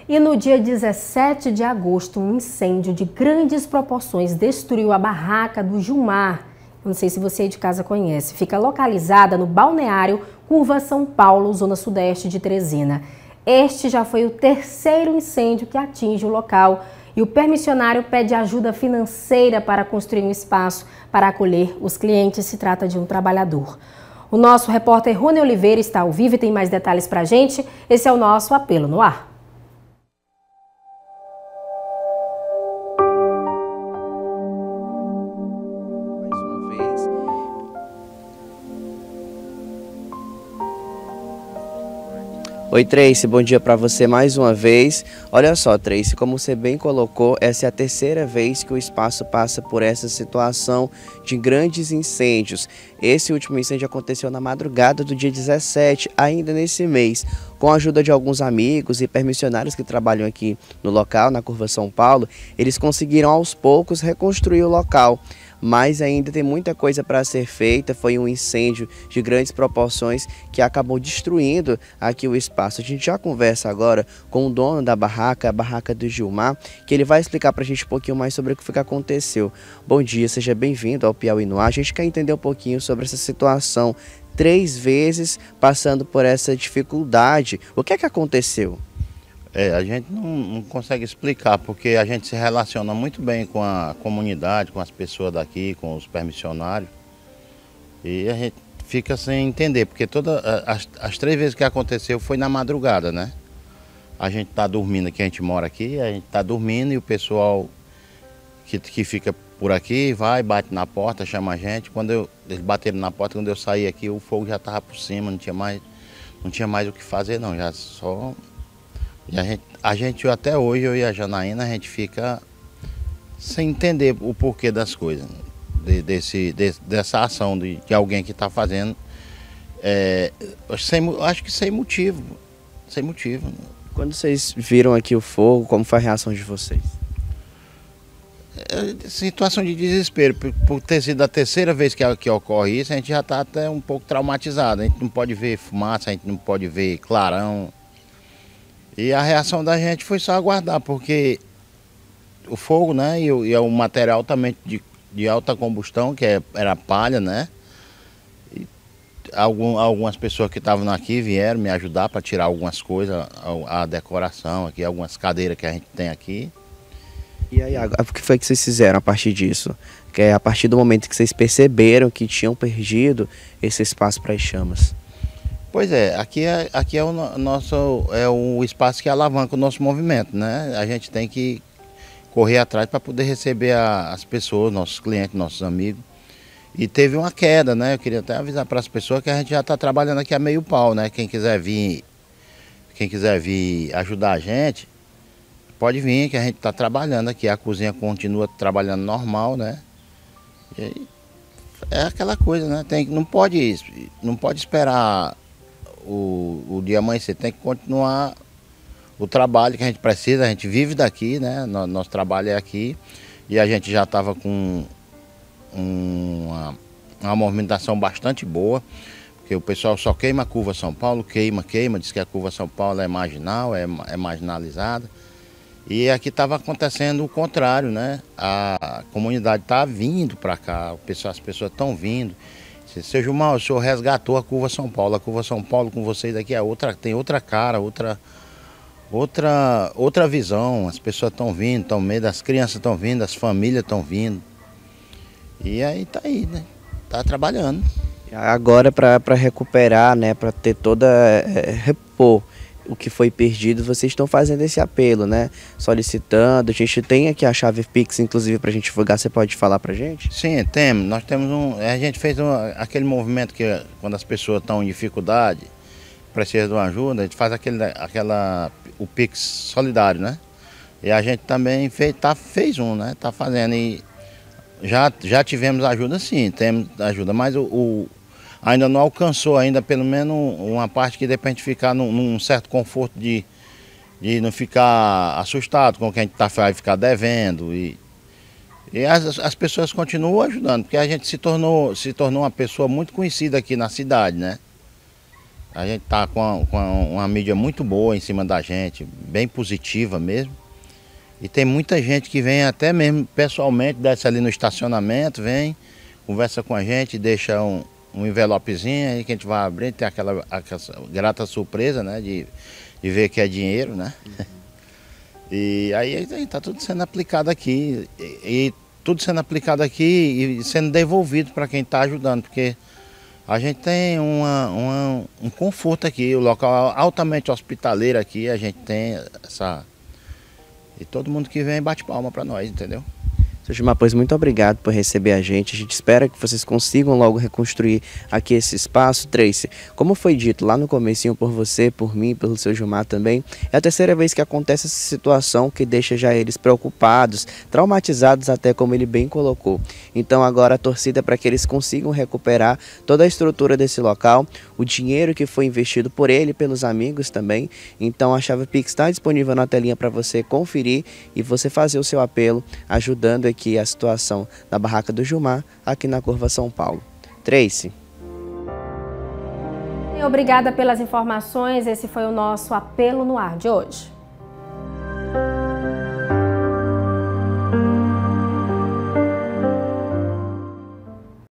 E no dia 17 de agosto, um incêndio de grandes proporções destruiu a barraca do Gilmar. Não sei se você de casa conhece. Fica localizada no balneário Curva São Paulo, zona sudeste de Teresina. Este já foi o terceiro incêndio que atinge o local e o permissionário pede ajuda financeira para construir um espaço para acolher os clientes. Se trata de um trabalhador. O nosso repórter Rony Oliveira está ao vivo e tem mais detalhes para a gente. Esse é o nosso Apelo no Ar. Oi, Tracy, bom dia para você mais uma vez. Olha só, Tracy, como você bem colocou, essa é a terceira vez que o espaço passa por essa situação de grandes incêndios. Esse último incêndio aconteceu na madrugada do dia 17, ainda nesse mês. Com a ajuda de alguns amigos e permissionários que trabalham aqui no local, na Curva São Paulo, eles conseguiram aos poucos reconstruir o local. Mas ainda tem muita coisa para ser feita. Foi um incêndio de grandes proporções que acabou destruindo aqui o espaço. A gente já conversa agora com o dono da barraca, a barraca do Gilmar, que ele vai explicar para a gente um pouquinho mais sobre o que foi que aconteceu. Bom dia, seja bem-vindo ao Piauí no Ar. A gente quer entender um pouquinho sobre essa situação. 3 vezes passando por essa dificuldade. O que é que aconteceu? A gente não consegue explicar, porque a gente se relaciona muito bem com a comunidade, com as pessoas daqui, com os permissionários. E a gente fica sem entender, porque todas as 3 vezes que aconteceu foi na madrugada, né? A gente está dormindo aqui, a gente mora aqui, a gente está dormindo e o pessoal que fica por aqui vai, bate na porta, chama a gente. Eles bateram na porta, quando eu saí aqui, o fogo já estava por cima, não tinha mais o que fazer não, já só... E a gente até hoje, eu e a Janaína, a gente fica sem entender o porquê das coisas, dessa ação de alguém que está fazendo, acho que sem motivo. Quando vocês viram aqui o fogo, como foi a reação de vocês? Situação de desespero, por ter sido a terceira vez que ocorre isso, a gente já está até um pouco traumatizado, a gente não pode ver fumaça, a gente não pode ver clarão. E a reação da gente foi só aguardar, porque o fogo, né, e é um material também de alta combustão, que era palha, né? E algumas pessoas que estavam aqui vieram me ajudar para tirar algumas coisas, a decoração aqui, algumas cadeiras que a gente tem aqui. E aí, o que foi que vocês fizeram a partir disso? Que é a partir do momento que vocês perceberam que tinham perdido esse espaço para as chamas? Pois é, aqui é o espaço que alavanca o nosso movimento, né? A gente tem que correr atrás para poder receber as pessoas, nossos clientes, nossos amigos. E teve uma queda, né? Eu queria até avisar para as pessoas que a gente já está trabalhando aqui a meio pau, né? Quem quiser vir ajudar a gente, pode vir, que a gente está trabalhando aqui. A cozinha continua trabalhando normal, né? E aí, é aquela coisa, né? Não pode esperar o dia amanhecer, tem que continuar o trabalho que a gente precisa, a gente vive daqui, né? Nosso trabalho é aqui e a gente já estava com uma movimentação bastante boa, porque o pessoal só queima a Curva São Paulo, queima, diz que a Curva São Paulo é marginal, é marginalizada. E aqui estava acontecendo o contrário, né? A comunidade está vindo para cá, as pessoas estão vindo. Seu Gilmar, o senhor resgatou a Curva São Paulo. A Curva São Paulo com vocês aqui tem outra cara, outra visão. As pessoas estão vindo, as crianças estão vindo, as famílias estão vindo. E aí tá aí, né? Tá trabalhando. Agora para recuperar, né? Para ter repor o que foi perdido, vocês estão fazendo esse apelo, né? Solicitando. A gente tem aqui a chave Pix, inclusive, para a gente divulgar. Você pode falar para a gente? Sim, temos. Nós temos a gente fez aquele movimento que quando as pessoas estão em dificuldade, precisam de uma ajuda, a gente faz o Pix solidário, né? E a gente também fez um, né? Tá fazendo. E já tivemos ajuda, sim, temos ajuda, mas ainda não alcançou ainda pelo menos uma parte que dê pra gente ficar num certo conforto de não ficar assustado com o que a gente vai ficar devendo. E as pessoas continuam ajudando, porque a gente se tornou uma pessoa muito conhecida aqui na cidade, né? A gente está com uma mídia muito boa em cima da gente, bem positiva mesmo. E tem muita gente que vem até mesmo pessoalmente, desce ali no estacionamento, vem, conversa com a gente, deixa um envelopezinho aí que a gente vai abrir, tem aquela grata surpresa, né, de ver que é dinheiro, né? E aí está tudo sendo aplicado aqui, e tudo sendo aplicado aqui e sendo devolvido para quem está ajudando, porque a gente tem um conforto aqui, o local altamente hospitaleiro aqui, a gente tem essa... E todo mundo que vem bate palma para nós, entendeu? Seu Gilmar, pois muito obrigado por receber a gente espera que vocês consigam logo reconstruir aqui esse espaço. Tracy, como foi dito lá no comecinho por você, por mim, pelo seu Gilmar também, é a terceira vez que acontece essa situação que deixa já eles preocupados, traumatizados até, como ele bem colocou. Então agora a torcida é para que eles consigam recuperar toda a estrutura desse local, o dinheiro que foi investido por ele e pelos amigos também. Então a chave Pix está disponível na telinha para você conferir e você fazer o seu apelo, ajudando aqui a situação da barraca do Gilmar, aqui na Curva São Paulo. Tracy. Obrigada pelas informações, esse foi o nosso Apelo no Ar de hoje.